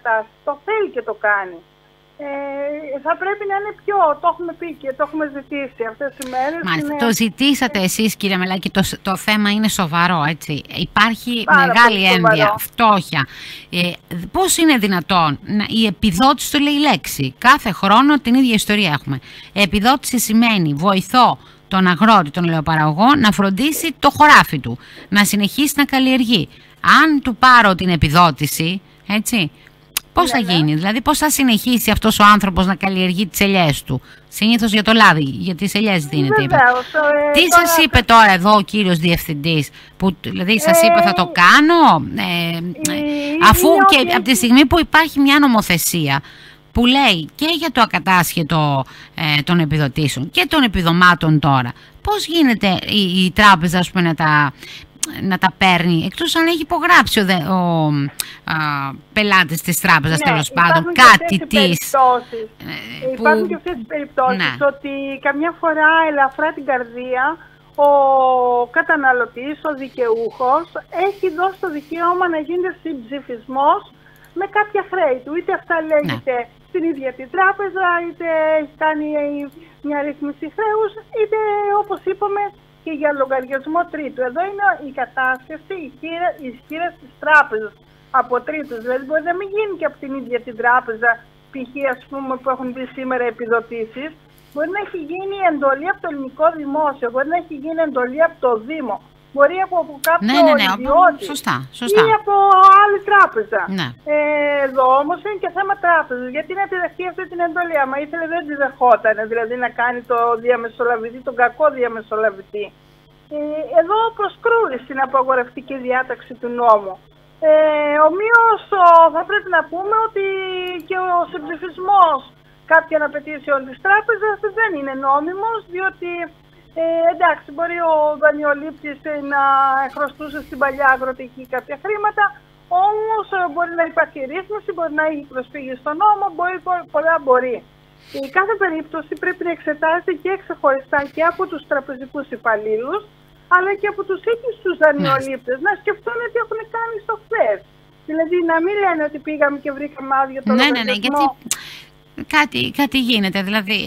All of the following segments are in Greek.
κατάσταση, το θέλει και το κάνει. Θα πρέπει να είναι πιο, το έχουμε πει και το έχουμε ζητήσει αυτές τις μέρες. Μάλιστα, το ζητήσατε εσείς κύριε Μελάκη, το θέμα είναι σοβαρό, έτσι. Υπάρχει μεγάλη ένδια, φτώχεια. Πώς είναι δυνατόν, η επιδότηση το λέει η λέξη, κάθε χρόνο την ίδια ιστορία έχουμε. Επιδότηση σημαίνει βοηθώ τον αγρότη, τον ελαιοπαραγωγό να φροντίσει το χωράφι του, να συνεχίσει να καλλιεργεί. Αν του πάρω την επιδότηση, έτσι, πώς θα γίνει, δηλαδή πώς θα συνεχίσει αυτός ο άνθρωπος να καλλιεργεί τις ελιές του. Συνήθως για το λάδι, για τις ελιές δίνεται. Τι σας είπε τώρα εδώ ο κύριος διευθυντής, που δηλαδή σας είπε θα το κάνω, αφού και από τη στιγμή που υπάρχει μια νομοθεσία που λέει και για το ακατάσχετο των επιδοτήσεων και των επιδομάτων τώρα, πώς γίνεται η τράπεζα, ας πούμε, να τα παίρνει, εκτός αν έχει υπογράψει ο πελάτης της τράπεζας, τέλος πάντων, κάτι της. Υπάρχουν και αυτές τις περιπτώσεις, ότι καμιά φορά ελαφρά την καρδία ο καταναλωτής, ο δικαιούχος, έχει δώσει το δικαίωμα να γίνεται συμψηφισμός με κάποια χρέη του. Είτε αυτά λέγεται στην ίδια την τράπεζα, είτε έχει κάνει μια ρύθμιση χρέους, είτε όπως είπαμε και για λογαριασμό τρίτου. Εδώ είναι η κατάσχεση ισχύρα της τράπεζας από τρίτους. Δηλαδή μπορεί να μην γίνει και από την ίδια την τράπεζα, π.χ. ας πούμε που έχουν μπει σήμερα επιδοτήσεις. Μπορεί να έχει γίνει εντολή από το ελληνικό δημόσιο, μπορεί να έχει γίνει εντολή από το Δήμο, μπορεί από κάποιο ιδιώτη ή από άλλη τράπεζα. Εδώ όμως είναι και θέμα τράπεζας. Γιατί να τη δεχτεί αυτή την εντολή, άμα ήθελε δεν τη δεχόταν, δηλαδή να κάνει το διαμεσολαβητή, τον κακό διαμεσολαβητή. Εδώ προσκρούει στην απαγορευτική διάταξη του νόμου. Ομοίως θα πρέπει να πούμε ότι και ο συμψηφισμός κάποιων απαιτήσεων της τράπεζας δεν είναι νόμιμος, διότι εντάξει, μπορεί ο δανειολήπτης να χρωστούσε στην παλιά αγροτική κάποια χρήματα, όμως μπορεί να υπάρχει ρύθμιση, μπορεί να έχει προσφύγει στον νόμο, πολλά μπορεί. Η κάθε περίπτωση πρέπει να εξετάζεται και ξεχωριστά και από τους τραπεζικούς υπαλλήλους, αλλά και από τους ίδιους τους δανειολήπτες, να σκεφτούν τι έχουν κάνει στο χθες. Δηλαδή να μην λένε ότι πήγαμε και βρήκαμε άδειο το λογαριασμό. Κάτι γίνεται, δηλαδή,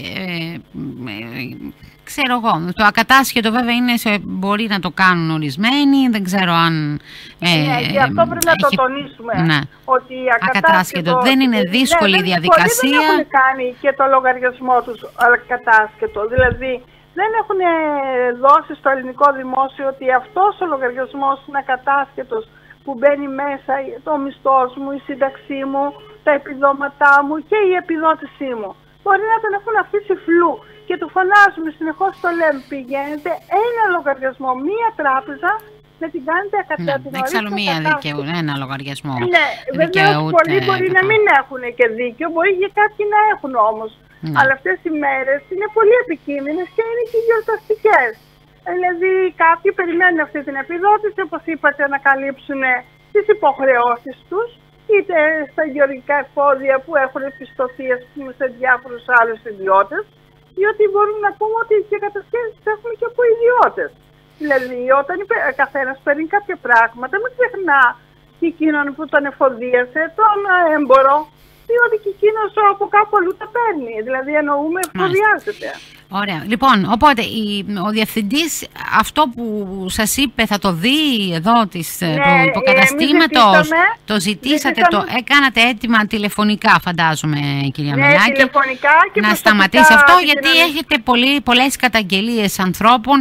ξέρω εγώ, το ακατάσχετο βέβαια μπορεί να το κάνουν ορισμένοι, δεν ξέρω αν... και αυτό πρέπει να το τονίσουμε, ότι ακατάσχετο δεν είναι δύσκολη διαδικασία. Δεν έχουν κάνει και το λογαριασμό τους ακατάσχετο, δηλαδή δεν έχουν δώσει στο ελληνικό δημόσιο ότι αυτός ο λογαριασμός είναι ακατάσχετος, που μπαίνει μέσα το μισθός μου, η σύνταξή μου, τα επιδόματά μου και η επιδότησή μου. Μπορεί να τον έχουν αφήσει φλού και του φωνάζουμε συνεχώς, το λέμε, πηγαίνετε ένα λογαριασμό, μία τράπεζα, να την κάνετε ακατάσχετο. Εξάλλου μία δικαιούται, ένα λογαριασμό. Ναι, βέβαια πολλοί μπορεί να μην έχουν και δίκιο, μπορεί και κάποιοι να έχουν όμως. Αλλά αυτές οι μέρες είναι πολύ επικίνδυνες και είναι και γιορταστικές. Δηλαδή κάποιοι περιμένουν αυτή την επιδότηση, όπως είπατε, να καλύψουν τις υποχρεώσεις τους, είτε στα γεωργικά εφόδια που έχουν επιστοθεί, ας πούμε, σε διάφορους άλλους ιδιώτες, διότι μπορούμε να πούμε ότι και κατασχέσεις έχουμε και από ιδιώτες. Δηλαδή όταν καθένας παίρνει κάποια πράγματα, μην ξεχνά και εκείνον που τον εφοδίασε, τον έμπορο, διότι και εκείνος από κάπου αλλού τα παίρνει. Δηλαδή εννοούμε εφοδιάζεται. Ωραία. Λοιπόν, οπότε ο διευθυντής αυτό που σας είπε θα το δει εδώ του υποκαταστήματος, το ζητήσατε, έκανατε έτοιμα τηλεφωνικά, φαντάζομαι, κυρία Μελάκη, τηλεφωνικά και να σταματήσει αυτό, γιατί έχετε πολλές καταγγελίες ανθρώπων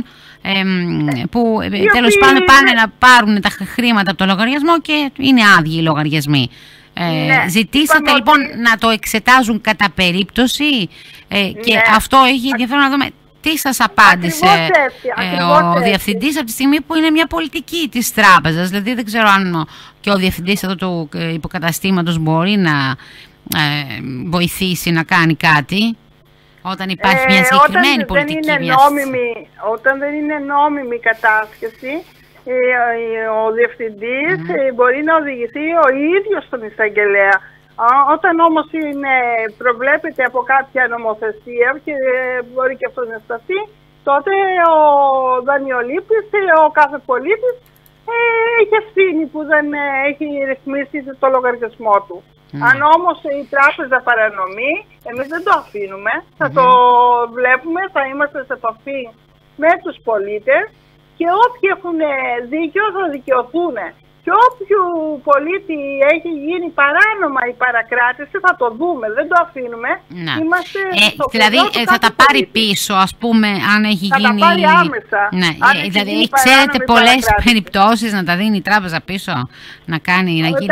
που τέλος πάντων πάνε να πάρουν τα χρήματα από το λογαριασμό και είναι άδειοι οι λογαριασμοί. Ζητήσατε λοιπόν να το εξετάζουν κατά περίπτωση και αυτό έχει ενδιαφέρον να δούμε τι σας απάντησε ο διευθυντής από τη στιγμή που είναι μια πολιτική της τράπεζας. Δηλαδή δεν ξέρω αν και ο διευθυντής εδώ του υποκαταστήματος μπορεί να βοηθήσει να κάνει κάτι όταν υπάρχει μια συγκεκριμένη πολιτική. Όταν δεν είναι νόμιμη η κατάσχεση, ο διευθυντής μπορεί να οδηγηθεί ο ίδιος στον εισαγγελέα. Όταν όμως προβλέπεται από κάποια νομοθεσία και μπορεί και αυτό να σταθεί, τότε ο δανειολήπτης, ο κάθε πολίτης έχει ευθύνη που δεν έχει ρυθμίσει το λογαριασμό του. Αν όμως η τράπεζα παρανομεί, εμείς δεν το αφήνουμε, θα το βλέπουμε, θα είμαστε σε επαφή με τους πολίτες και όποιοι έχουν δίκιο θα δικαιωθούν. Και όποιου πολίτη έχει γίνει παράνομα η παρακράτηση θα το δούμε, δεν το αφήνουμε. Είμαστε δηλαδή θα τα πάρει πίσω, ας πούμε, αν έχει γίνει... Θα τα πάρει άμεσα. Ναι, δηλαδή ξέρετε πολλές περιπτώσεις να τα δίνει η τράπεζα πίσω, να κάνει, να γίνει...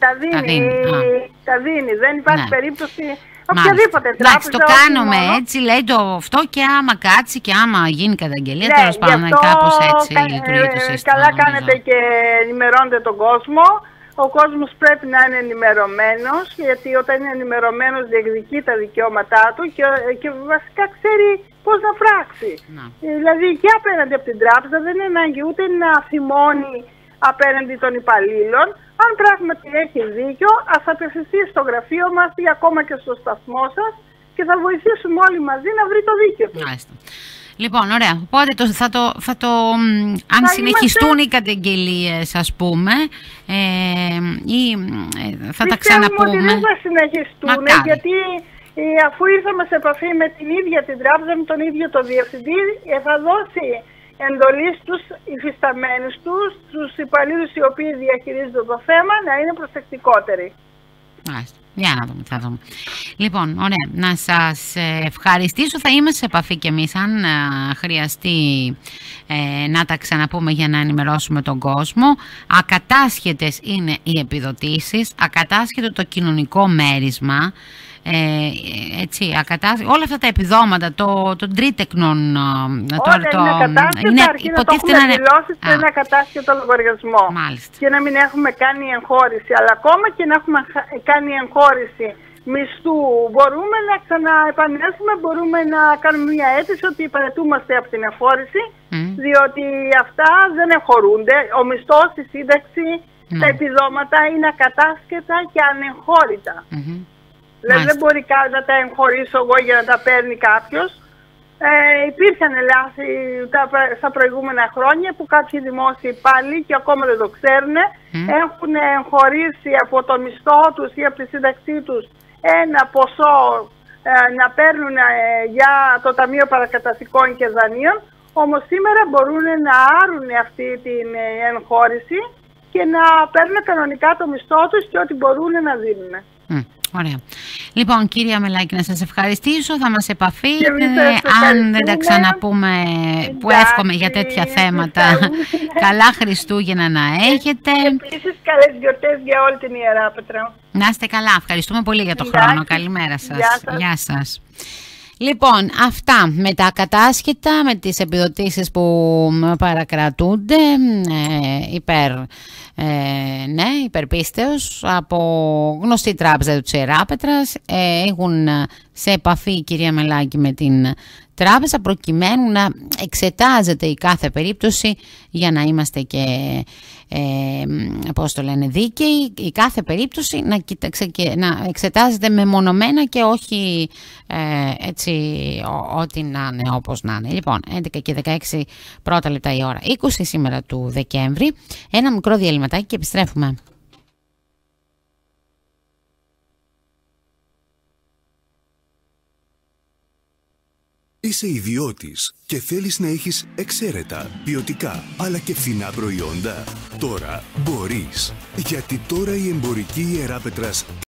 Τα δίνει, δεν υπάρχει περίπτωση... Οποιαδήποτε τράπεζα. Εντάξει, το κάνουμε έτσι, λέει το αυτό, και άμα κάτσει και άμα γίνει καταγγελία, τέλος πάντων, κάπως έτσι λειτουργεί το σύστημα. Καλά κάνετε και ενημερώνετε τον κόσμο. Ο κόσμος πρέπει να είναι ενημερωμένος, γιατί όταν είναι ενημερωμένος διεκδικεί τα δικαιώματά του και βασικά ξέρει πώς να πράξει. Δηλαδή και απέναντι από την τράπεζα δεν είναι ανάγκη ούτε να θυμώνει απέναντι των υπαλλήλων. Αν πράγματι έχει δίκιο, ας απευθυνθεί στο γραφείο μας ή ακόμα και στο σταθμό σας και θα βοηθήσουμε όλοι μαζί να βρει το δίκιο του. Λοιπόν, ωραία. Οπότε αν συνεχιστούν οι καταγγελίες, ας πούμε, ή θα τα ξαναπούμε. Ότι δεν θα συνεχιστούν, γιατί αφού ήρθαμε σε επαφή με την ίδια την τράπεζα, με τον ίδιο το διευθυντή, θα δώσει εντολή στους υφισταμένους τους υπαλλήλους οι οποίοι διαχειρίζονται το θέμα, να είναι προσεκτικότεροι. Για να δούμε, θα δούμε. Λοιπόν, ωραία, να σας ευχαριστήσω. Θα είμαστε σε επαφή κι εμείς αν χρειαστεί να τα ξαναπούμε για να ενημερώσουμε τον κόσμο. Ακατάσχετες είναι οι επιδοτήσεις, ακατάσχετο το κοινωνικό μέρισμα. Έτσι, όλα αυτά τα επιδόματα των τρίτεκνων, υποτίθεται να είναι ένα ακατάσχετο λογαριασμό. Μάλιστα. Και να μην έχουμε κάνει εγχώρηση, αλλά ακόμα και να έχουμε κάνει εγχώρηση μισθού, μπορούμε να ξαναεπανέλθουμε, μπορούμε να κάνουμε μια αίτηση ότι παραιτούμαστε από την εγχώρηση, διότι αυτά δεν εγχωρούνται. Ο μισθός, η σύνταξη, τα επιδόματα είναι ακατάσχετα και ανεγχώρητα. Δηλαδή δεν μπορεί να τα εγχωρήσω εγώ για να τα παίρνει κάποιος. Υπήρχαν λάθη στα προηγούμενα χρόνια που κάποιοι δημόσιοι υπάλληλοι και ακόμα δεν το ξέρουν, έχουν εγχωρήσει από το μισθό τους ή από τη σύνταξή τους ένα ποσό να παίρνουν για το Ταμείο Παρακαταθηκών και Δανείων. Όμως σήμερα μπορούν να άρουν αυτή την εγχώρηση και να παίρνουν κανονικά το μισθό τους και ό,τι μπορούν να δίνουν. Ωραία. Λοιπόν, κυρία Μελάκη, να σας ευχαριστήσω. Θα μας επαφείτε αν δεν τα ξαναπούμε, που εύχομαι για τέτοια θέματα. Καλά Χριστούγεννα να έχετε. Επίσης καλές γιορτές για όλη την Ιεράπετρα. Να είστε καλά. Ευχαριστούμε πολύ για τον χρόνο. Καλημέρα σας. Γεια σας. Λοιπόν, αυτά με τα ακατάσχετα, με τις επιδοτήσεις που παρακρατούνται υπερπίστεως από γνωστή τράπεζα του Ιεράπετρας. Έχουν σε επαφή η κυρία Μελάκη με την τράπεζα προκειμένου να εξετάζεται η κάθε περίπτωση για να είμαστε και δίκαιοι. Η κάθε περίπτωση να εξετάζεται μεμονωμένα και όχι έτσι ό,τι να είναι, όπως να είναι. Λοιπόν, 11 και 16 πρώτα λεπτά η ώρα, 20 σήμερα του Δεκέμβρη. Ένα μικρό διαλυματάκι και επιστρέφουμε. Είσαι ιδιώτης και θέλεις να έχεις εξαίρετα, ποιοτικά, αλλά και φθηνά προϊόντα. Τώρα μπορείς. Γιατί τώρα η εμπορική Ιεράπετρας